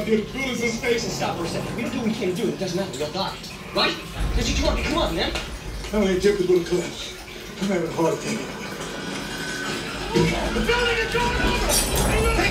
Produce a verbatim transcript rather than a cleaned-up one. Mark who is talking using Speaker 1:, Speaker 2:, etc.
Speaker 1: up here, the building's in space.
Speaker 2: Stop for a second. We don't do what we can't do. It doesn't matter. We'll die. Right? That's what you want. Come on, man.
Speaker 1: I ain't tempted with a collapse. I'm having a heart attack.
Speaker 2: The building is going over!